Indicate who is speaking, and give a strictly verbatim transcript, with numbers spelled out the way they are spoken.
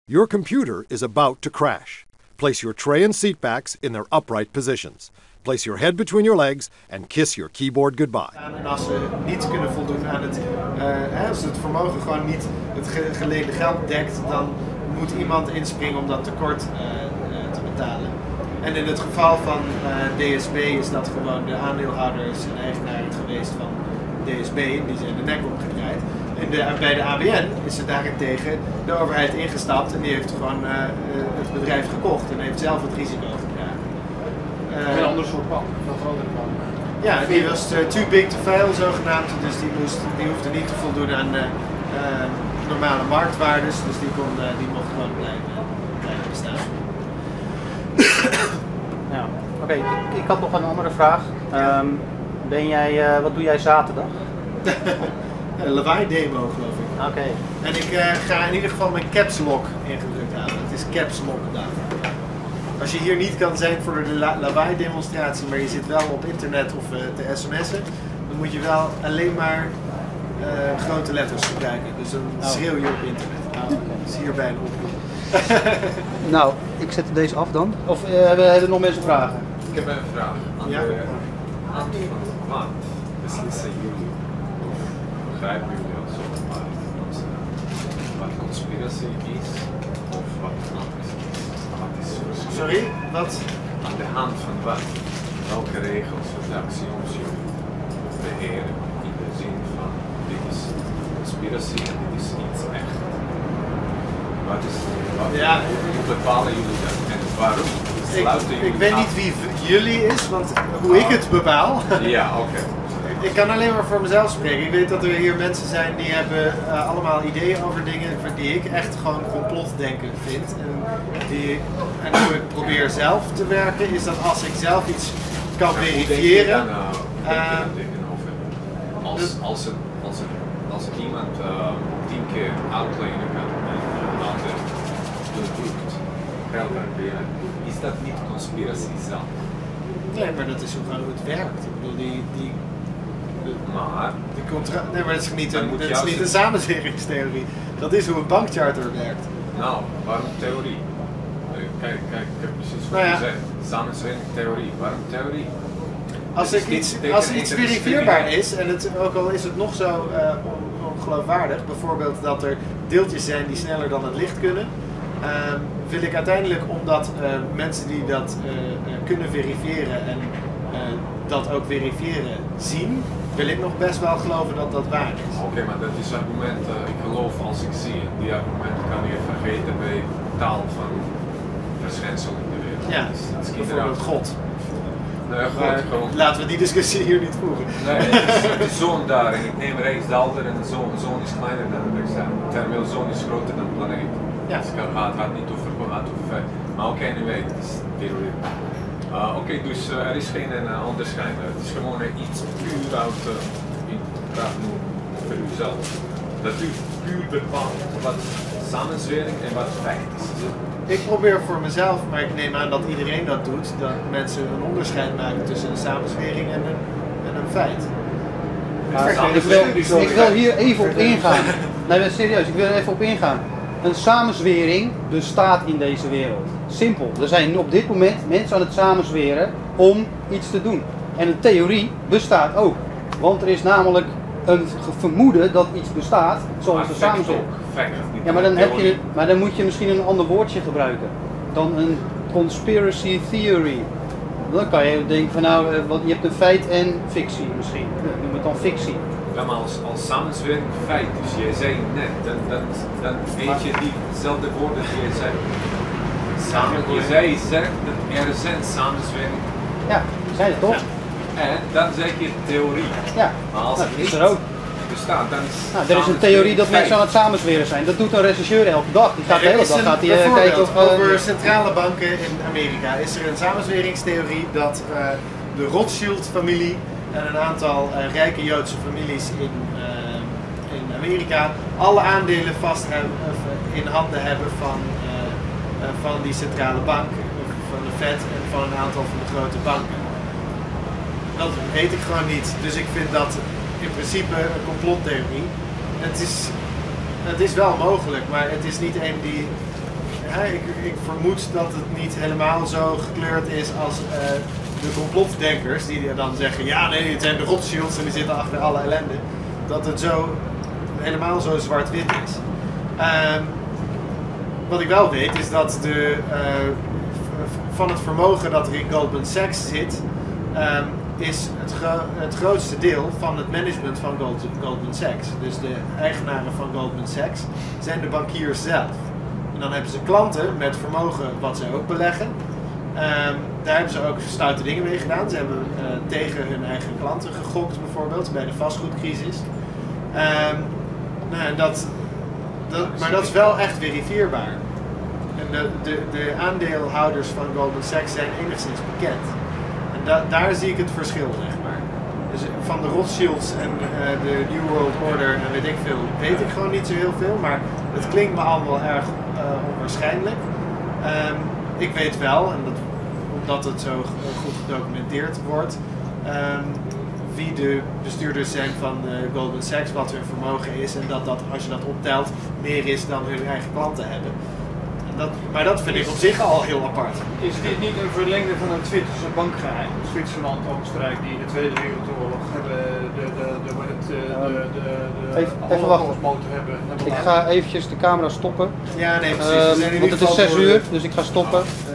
Speaker 1: Your computer is about to crash. Place your tray and seat backs in their upright positions. Place your head between your legs and kiss your keyboard goodbye.
Speaker 2: En als ze niet kunnen voldoen aan het, uh, als het vermogen gewoon niet het ge geleende geld dekt, dan moet iemand inspringen om dat tekort uh, uh, te betalen. En in het geval van uh, D S B is dat gewoon de aandeelhouders en eigenaren geweest van D S B, die zijn de nek omgedraaid. In de, bij de A B N is er daarentegen de overheid ingestapt en die heeft gewoon uh, het bedrijf gekocht en heeft zelf het risico gedragen.
Speaker 3: Uh, een ander soort bank, een grotere bank.
Speaker 2: Ja, die was uh, too big to fail zogenaamd, dus die, moest, die hoefde niet te voldoen aan uh, uh, normale marktwaardes, dus die, kon, uh, die mocht gewoon blijven, blijven bestaan.
Speaker 3: Ja, oké, okay, ik, ik had nog een andere vraag. Um, ben jij, uh, wat doe jij zaterdag?
Speaker 2: Een lawaai demo geloof ik.
Speaker 3: Oké. Okay.
Speaker 2: En ik uh, ga in ieder geval mijn caps lock ingedrukt halen. Het is caps lock dag. Als je hier niet kan zijn voor de la lawaai demonstratie, maar je zit wel op internet of uh, te sms'en, dan moet je wel alleen maar uh, grote letters gebruiken. Dus dan oh. schreeuw je op internet. Oh, okay. Dat is hierbij een oproep.
Speaker 3: Nou, ik zet deze af dan. Of uh, hebben, hebben nog mensen vragen?
Speaker 4: Ik heb een vraag. Aan
Speaker 2: ja?
Speaker 4: de hand van wat beslissen jullie? Begrijpen jullie al zo wat conspiracy is of wat anders is? Wat is
Speaker 2: Sorry? Wat?
Speaker 4: Aan de hand van wat? Welke regels of axioms jullie beheren in de zin van dit is conspiracy en dit is iets echt? Wat is wat
Speaker 2: ja,
Speaker 4: hoe bepalen jullie dat en waarom?
Speaker 2: Ik, ik weet niet wie jullie is, want hoe oh. ik het bepaal.
Speaker 4: Ja, oké. Okay.
Speaker 2: Ik kan alleen maar voor mezelf spreken. Ik weet dat er hier mensen zijn die hebben uh, allemaal ideeën over dingen die ik echt gewoon complotdenken vind. En, die, en hoe ik probeer zelf te werken is dat als ik zelf iets kan
Speaker 4: ja,
Speaker 2: verifiëren.
Speaker 4: Dan, uh, uh, als, als, als, als, als iemand uh, tien keer uitlenen kan en uh, altijd bedrukt geld aanbieden, is dat niet conspiracy zelf?
Speaker 2: Nee, maar dat is gewoon hoe het werkt. Ik bedoel, die, die, de,
Speaker 4: maar,
Speaker 2: de contra nee, maar dat is niet een, dat is niet een samenzweringstheorie. Dat is hoe een bankcharter werkt.
Speaker 4: Nou, waarom theorie? Kijk, kijk, ik heb precies wat
Speaker 2: nou ja.
Speaker 4: gezegd. Samenzweringstheorie. Waarom theorie?
Speaker 2: Als, ik iets, als iets verifieerbaar is, en het, ook al is het nog zo uh, ongeloofwaardig, bijvoorbeeld dat er deeltjes zijn die sneller dan het licht kunnen, uh, wil ik uiteindelijk, omdat uh, mensen die dat uh, uh, kunnen verifiëren en uh, dat ook verifiëren zien, wil ik nog best wel geloven dat dat waar is.
Speaker 4: Oké, okay, maar dat is argument, uh, ik geloof als ik zie. Die argument kan je vergeten bij taal van verschijnsel in de wereld.
Speaker 2: Ja, dat is bijvoorbeeld God.
Speaker 4: Nou ja,
Speaker 2: maar
Speaker 4: goed, gewoon...
Speaker 2: laten we die discussie hier niet voeren.
Speaker 4: Nee, het is, het is zoon daar en ik neem rechts de alter en de zoon, zoon is kleiner dan de examen. Terwijl zoon is groter dan de planeet.
Speaker 2: Ja.
Speaker 4: Dus het gaat, gaat niet over, gaat over feit. Maar oké, okay, anyway, het is theorie. Uh, oké, okay, dus uh, er is geen uh, onderscheid. Het is gewoon uh, iets puur uit, uh, ik praat nu voor uzelf. Dat u puur bepaalt wat samenzwering en wat feit is.
Speaker 2: Ik probeer voor mezelf, maar ik neem aan dat iedereen dat doet, dat mensen een onderscheid maken tussen een samenzwering en een, en een feit.
Speaker 3: Maar ik, wil, ik wil hier even op ingaan. Nee, serieus, ik wil er even op ingaan. Een samenzwering bestaat in deze wereld. Simpel. Er zijn op dit moment mensen aan het samenzweren om iets te doen. En een theorie bestaat ook. Want er is namelijk een vermoeden dat iets bestaat, zoals de samenzwering. Ja, maar dan, heb je, maar dan moet je misschien een ander woordje gebruiken dan een conspiracy theory. Dan kan je denken van nou, je hebt een feit en fictie misschien. Noem het dan fictie.
Speaker 4: Ja, maar als, als samenzwering feit, dus jij zei net, dan, dan, dan weet je diezelfde woorden die je zei. Samen, je zei zegt dat er zijn samenzwering.
Speaker 3: Ja, die zijn er toch?
Speaker 4: Ja. En dan zeg je theorie.
Speaker 3: Ja,
Speaker 4: maar als
Speaker 3: nou,
Speaker 4: het
Speaker 3: is
Speaker 4: niet
Speaker 3: er ook.
Speaker 4: bestaat, dan is
Speaker 3: nou, er is een theorie dat mensen aan het samenzweren zijn. Dat doet een rechercheur elke dag. Die gaat de hele dag gaat die, uh, kijken of, uh,
Speaker 2: over centrale banken in Amerika is er een samenzweringstheorie dat uh, de Rothschild-familie en een aantal uh, rijke Joodse families in, uh, in Amerika alle aandelen vast hebben, uh, in handen hebben van, uh, uh, van die centrale bank, van de Fed en van een aantal van de grote banken. Dat weet ik gewoon niet. Dus ik vind dat in principe een complottheorie. Het is, het is wel mogelijk, maar het is niet een die ja, ik, ik vermoed dat het niet helemaal zo gekleurd is als uh, de complotdenkers die dan zeggen, ja nee, het zijn de Rothschilds en die zitten achter alle ellende. Dat het zo helemaal zo zwart-wit is. Um, wat ik wel weet is dat de, uh, van het vermogen dat er in Goldman Sachs zit, um, is het, gro het grootste deel van het management van Gold Goldman Sachs. Dus de eigenaren van Goldman Sachs zijn de bankiers zelf. En dan hebben ze klanten met vermogen wat zij ook beleggen. Um, daar hebben ze ook stoute dingen mee gedaan. Ze hebben uh, tegen hun eigen klanten gegokt bijvoorbeeld bij de vastgoedcrisis. Um, nou, dat, dat, maar dat is wel echt verifieerbaar. En de, de, de aandeelhouders van Goldman Sachs zijn enigszins bekend. En da, daar zie ik het verschil, zeg maar. Dus van de Rothschilds en uh, de New World Order en weet ik veel, weet ik gewoon niet zo heel veel. Maar het klinkt me allemaal erg uh, onwaarschijnlijk. Um, ik weet wel, en dat, omdat het zo goed gedocumenteerd wordt, um, wie de bestuurders zijn van uh, Goldman Sachs, wat hun vermogen is en dat dat, als je dat optelt, meer is dan hun eigen klanten hebben. Dat, maar dat vind ik op zich al heel apart.
Speaker 5: Is dit niet een verlengde van het Zwitserse bankgeheim? Zwitserland, Oostenrijk, die in de Tweede Wereldoorlog hebben de, de, de, de, de, de,
Speaker 3: even, even wachten.
Speaker 5: hebben, hebben
Speaker 3: ik ga eventjes de camera stoppen.
Speaker 2: Ja, nee, precies.
Speaker 3: Uh,
Speaker 2: We zijn in
Speaker 3: want het is zes uur, dus ik ga stoppen.